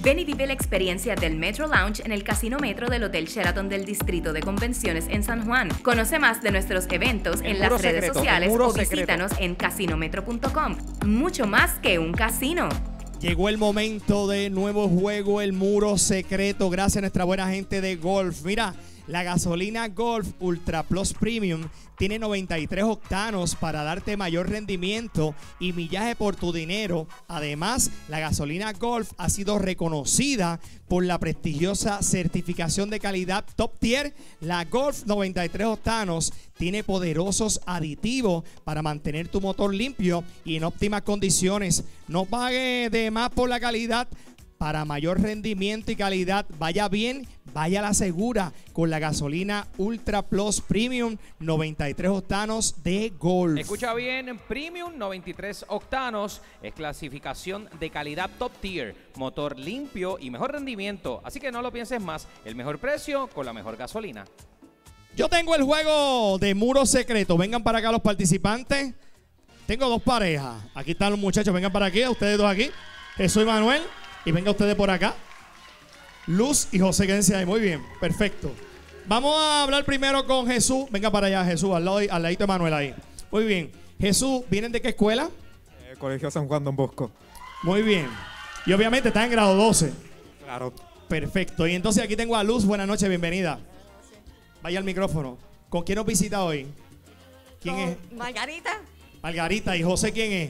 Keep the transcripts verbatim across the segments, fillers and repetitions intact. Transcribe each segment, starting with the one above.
Ven y vive la experiencia del Metro Lounge en el Casino Metro del Hotel Sheraton del Distrito de Convenciones en San Juan. Conoce más de nuestros eventos El en las redes secreto, sociales o secreto. visítanos en casino metro punto com. Mucho más que un casino. Llegó el momento de nuevo juego, el muro secreto. Gracias a nuestra buena gente de Golf. Mira, la gasolina Golf Ultra Plus Premium tiene noventa y tres octanos para darte mayor rendimiento y millaje por tu dinero. Además, la gasolina Golf ha sido reconocida por la prestigiosa certificación de calidad Top Tier. La Golf noventa y tres octanos tiene poderosos aditivos para mantener tu motor limpio y en óptimas condiciones. No pague de más por la calidad. Para mayor rendimiento y calidad, vaya bien, vaya a la segura con la gasolina Ultra Plus Premium noventa y tres octanos de Golf. Escucha bien, Premium noventa y tres octanos es clasificación de calidad Top Tier, motor limpio y mejor rendimiento. Así que no lo pienses más, el mejor precio con la mejor gasolina. Yo tengo el juego de muro secreto. Vengan para acá los participantes. Tengo dos parejas. Aquí están los muchachos, vengan para aquí, ustedes dos aquí. Jesús y Manuel. Y venga ustedes por acá. Luz y José, quédense ahí. Muy bien, perfecto. Vamos a hablar primero con Jesús. Venga para allá, Jesús, al lado, al ladito de Manuel ahí. Muy bien. Jesús, ¿vienen de qué escuela? Eh, Colegio San Juan Don Bosco. Muy bien. Y obviamente está en grado doce. Claro. Perfecto. Y entonces aquí tengo a Luz. Buenas noches, bienvenida. Vaya al micrófono. ¿Con quién nos visita hoy? ¿Quién Con es? Margarita. Margarita. ¿Y José quién es?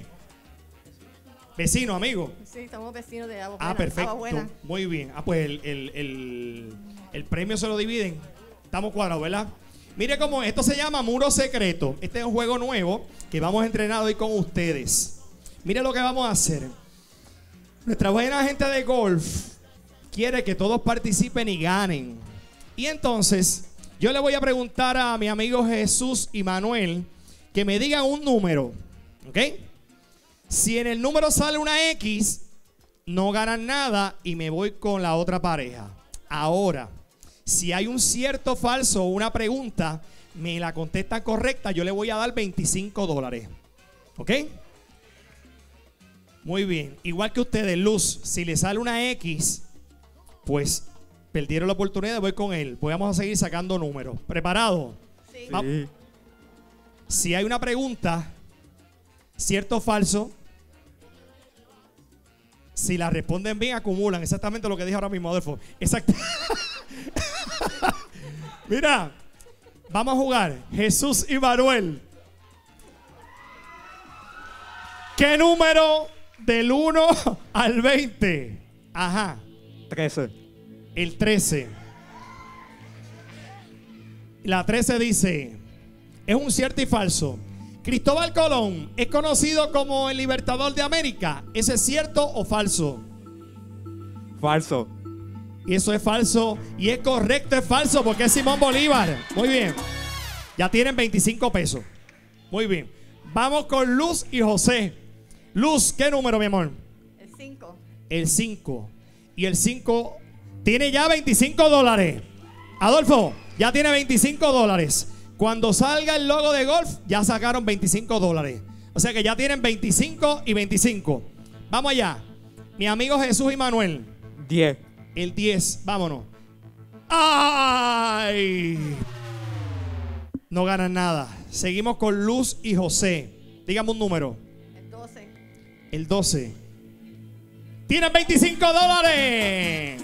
Vecino, amigo. Sí, somos vecinos de Agua Ah, Buena. perfecto. Agua Buena. Muy bien. Ah, pues el, el, el, el premio se lo dividen. Estamos cuadrados, ¿verdad? Mire cómo esto se llama Muro Secreto. Este es un juego nuevo que vamos a entrenar hoy con ustedes. Mire lo que vamos a hacer. Nuestra buena gente de Golf quiere que todos participen y ganen. Y entonces, yo le voy a preguntar a mi amigo Jesús y Manuel que me digan un número. ¿Ok? Si en el número sale una X, no ganan nada y me voy con la otra pareja. Ahora, si hay un cierto o falso o una pregunta, me la contestan correcta, yo le voy a dar veinticinco dólares. ¿Ok? Muy bien. Igual que ustedes, Luz, si le sale una X, pues perdieron la oportunidad, voy con él. Pues vamos a seguir sacando números. ¿Preparado? Sí. Va- Sí. Si hay una pregunta, cierto o falso, si la responden bien, acumulan. Exactamente lo que dije ahora mismo, Adolfo. Exacto. Mira, vamos a jugar. Jesús y Manuel. ¿Qué número del uno al veinte? Ajá. trece. El trece. La trece dice, es un cierto y falso. Cristóbal Colón es conocido como el libertador de América. ¿Ese es cierto o falso? Falso. Y eso es falso. Y es correcto, es falso porque es Simón Bolívar. Muy bien. Ya tienen veinticinco pesos. Muy bien. Vamos con Luz y José. Luz, ¿qué número, mi amor? El cinco. El cinco. Y el cinco tiene ya veinticinco dólares. Adolfo, ya tiene veinticinco dólares. Cuando salga el logo de Golf, ya sacaron veinticinco dólares. O sea que ya tienen veinticinco y veinticinco. Vamos allá. Mi amigo Jesús y Manuel. diez. El diez. Vámonos. ¡Ay! No ganan nada. Seguimos con Luz y José. Dígame un número. El doce. El doce. ¡Tienen veinticinco dólares!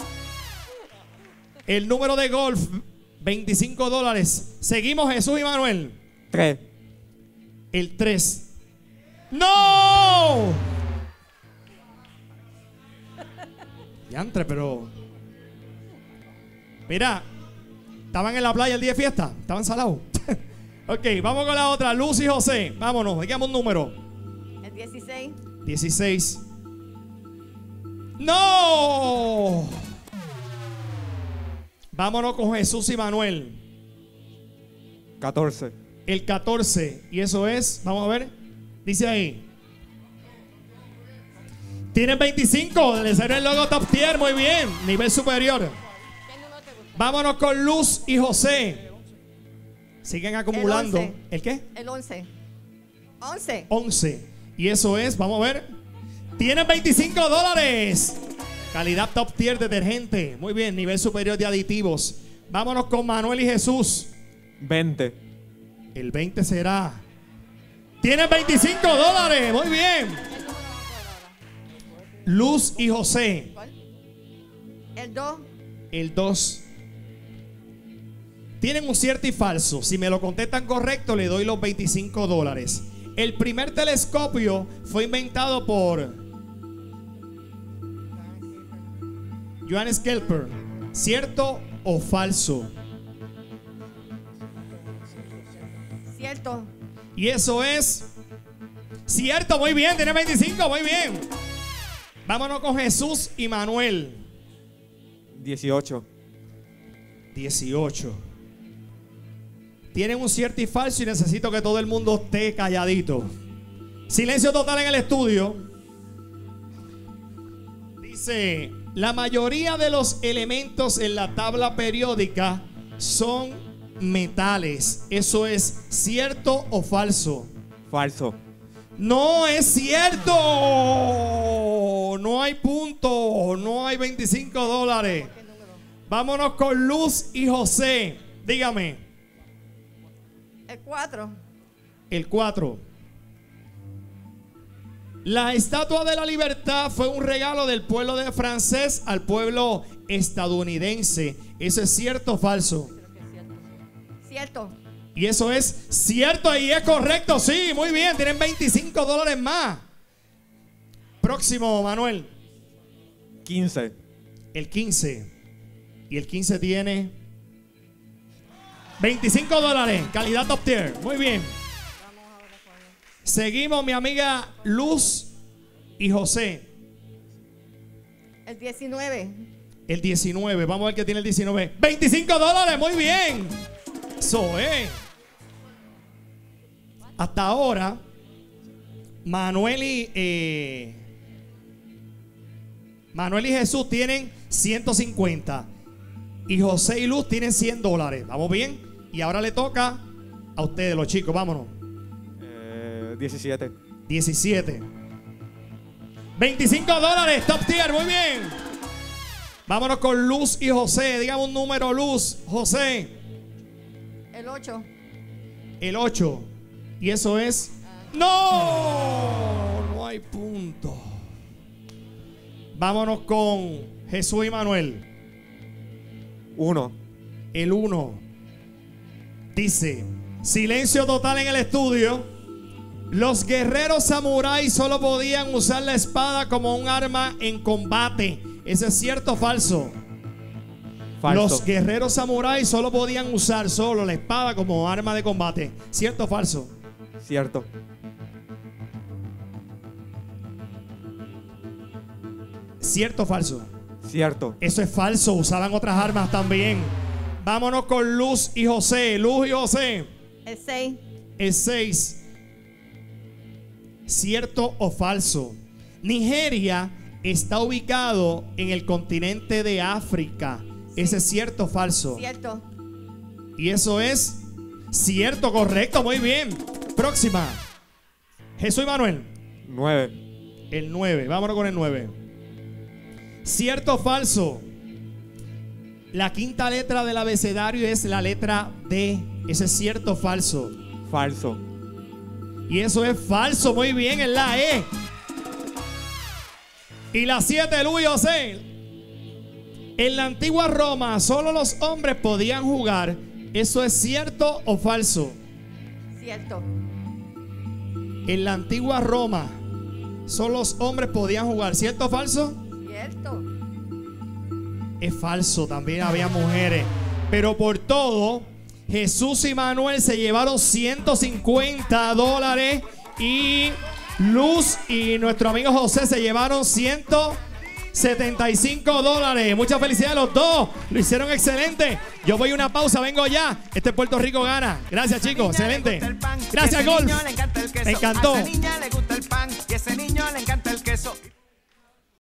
El número de Golf, veinticinco dólares. Seguimos Jesús y Manuel. tres. El tres. ¡No! Yantre, pero... Mira, estaban en la playa el día de fiesta. Estaban salados. Ok, vamos con la otra. Luz y José. Vámonos, digamos un número. El dieciséis. dieciséis. ¡No! Vámonos con Jesús y Manuel. catorce. El catorce. Y eso es, vamos a ver. Dice ahí. Tienen veinticinco. Le salió el logo Top Tier. Muy bien. Nivel superior. ¿Qué número te gusta? Vámonos con Luz y José. Siguen acumulando. El once. ¿El qué? El once. once. once. Y eso es, vamos a ver. Tienen veinticinco dólares. Calidad top tier detergente. Muy bien, nivel superior de aditivos. Vámonos con Manuel y Jesús. veinte. El veinte será. Tienen veinticinco dólares. Muy bien. Luz y José. ¿Cuál? El dos. El dos. Tienen un cierto y falso. Si me lo contestan correcto, le doy los veinticinco dólares. El primer telescopio fue inventado por Johannes Kepler. ¿Cierto o falso? Cierto. Y eso es cierto. Muy bien, tiene veinticinco. Muy bien. Vámonos con Jesús y Manuel. dieciocho. dieciocho. Tienen un cierto y falso y necesito que todo el mundo esté calladito. Silencio total en el estudio. Dice, la mayoría de los elementos en la tabla periódica son metales. ¿Eso es cierto o falso? Falso. No es cierto. No hay punto. No hay veinticinco dólares. Vámonos con Luz y José. Dígame. El cuatro. El cuatro. La Estatua de la Libertad fue un regalo del pueblo de francés al pueblo estadounidense. ¿Eso es cierto o falso? Cierto. Y eso es cierto y es correcto. Sí, muy bien. Tienen veinticinco dólares más. Próximo, Manuel. quince. El quince. Y el quince tiene veinticinco dólares. Calidad top tier. Muy bien. Seguimos, mi amiga Luz y José. El diecinueve. El diecinueve. Vamos a ver qué tiene el diecinueve. veinticinco dólares. Muy bien. Eso es. Hasta ahora, Manuel y eh, Manuel y Jesús tienen ciento cincuenta. Y José y Luz tienen cien dólares. ¿Vamos bien? Y ahora le toca a ustedes, los chicos. Vámonos. Eh, diecisiete. diecisiete. veinticinco dólares. Top tier. Muy bien. Vámonos con Luz y José. Digamos un número, Luz. José. El ocho. El ocho. Y eso es. ¡No! No hay punto. Vámonos con Jesús y Manuel. uno. El uno. Dice: silencio total en el estudio. Los guerreros samuráis solo podían usar la espada como un arma en combate. ¿Eso es cierto o falso? Falso. Los guerreros samuráis solo podían usar solo la espada como arma de combate. ¿Cierto o falso? Cierto. ¿Cierto o falso? Cierto. Eso es falso. Usaban otras armas también. Vámonos con Luz y José. Luz y José. El seis. El seis. ¿Cierto o falso? Nigeria está ubicado en el continente de África. ¿Ese es cierto o falso? Cierto. Y eso es cierto, correcto. Muy bien. Próxima. Jesús y Manuel. nueve. El nueve. Vámonos con el nueve. ¿Cierto o falso? La quinta letra del abecedario es la letra D. ¿Ese es cierto o falso? Falso. Y eso es falso. Muy bien, es la E. Y la siete, Luis José. En la antigua Roma solo los hombres podían jugar. ¿Eso es cierto o falso? Cierto. En la antigua Roma solo los hombres podían jugar. ¿Cierto o falso? Cierto. Es falso, también había mujeres. Pero por todo, Jesús y Manuel se llevaron ciento cincuenta dólares. Y Luz y nuestro amigo José se llevaron ciento setenta y cinco dólares. Muchas felicidades a los dos. Lo hicieron excelente. Yo voy a una pausa, vengo ya. Este Puerto Rico gana. Gracias, chicos. Excelente. Gracias, Golf. Me encantó. A esa niña le gusta el pan y a ese niño le encanta el queso.